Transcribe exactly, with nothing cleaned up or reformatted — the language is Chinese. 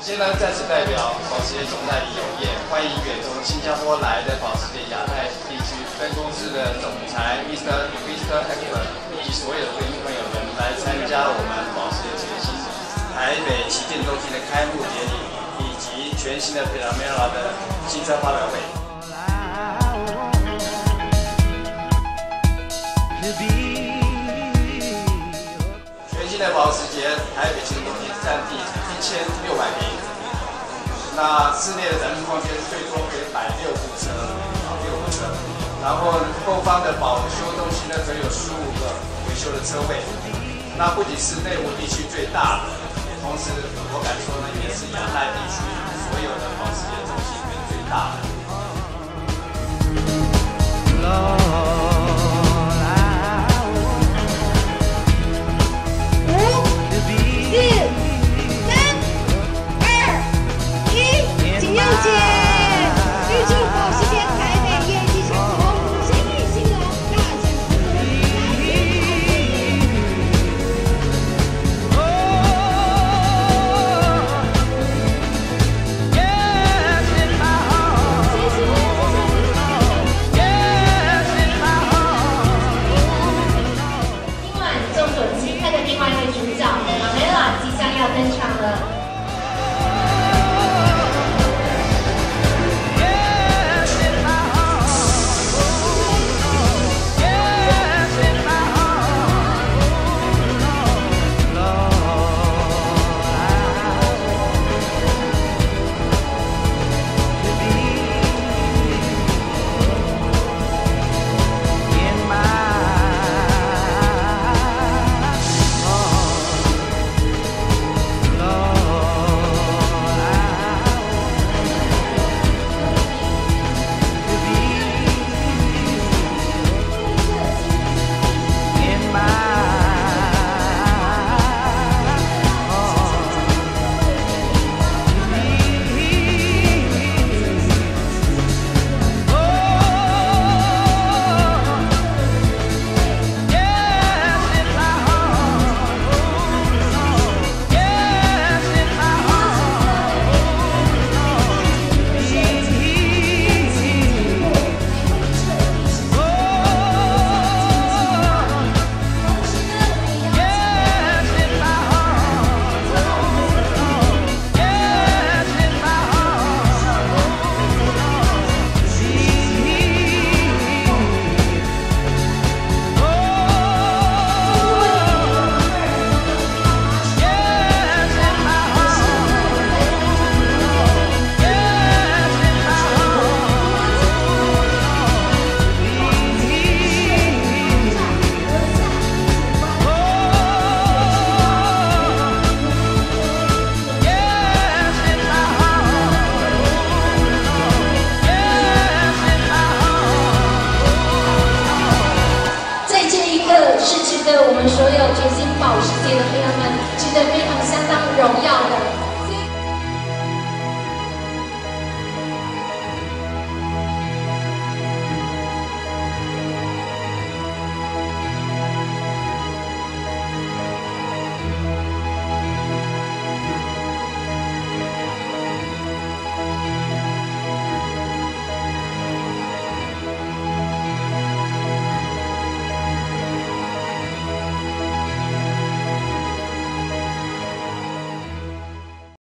今天呢，再次代表保时捷总代理永业，欢迎远从新加坡来的保时捷亚太地区分公司的总裁 Mister Mister Heckler 以及所有的贵宾朋友们来参加我们保时捷全新台北旗舰中心的开幕典礼，以及全新的 Panamera 的新车发表会。全新的保时捷台北旗舰中心占地一千六百平。 那室内的展示空间最多可以摆六部车，啊，六部车。然后后方的保修中心呢，则有十五个维修的车位。那不仅是内湖地区最大的，同时我敢说呢，也是亚太地区所有的保时捷中心里面最大的。 我们所有全新保时捷的朋友们，值得非常相当荣耀。